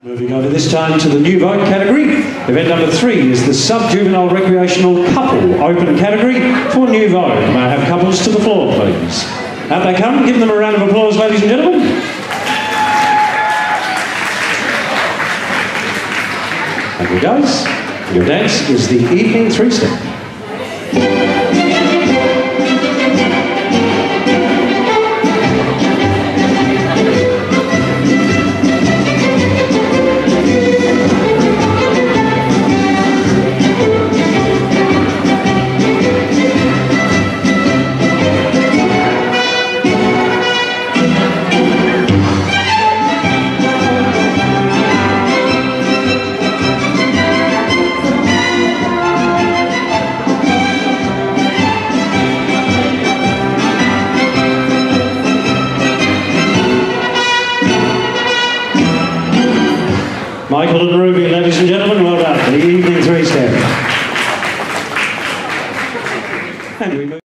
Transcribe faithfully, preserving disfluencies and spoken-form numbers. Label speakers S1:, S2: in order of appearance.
S1: Moving over this time to the new vote category. Event number three is the Sub-Juvenile Recreational Couple Open category for new vote. May I have couples to the floor, please? Out they come. Give them a round of applause, ladies and gentlemen. And here goes. Your dance is the evening three-step. Michael and Ruby, ladies and gentlemen, well done. The evening three-step. And we move